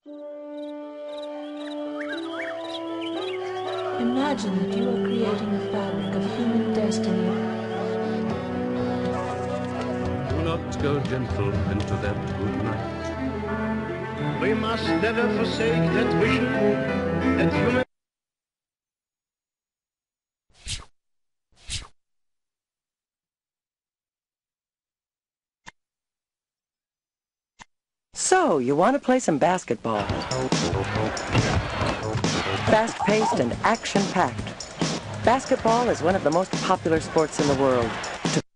Imagine that you are creating a fabric of human destiny. Do not go gentle into that good night. We must never forsake that vision that human. So, you want to play some basketball? Fast-paced and action-packed. Basketball is one of the most popular sports in the world.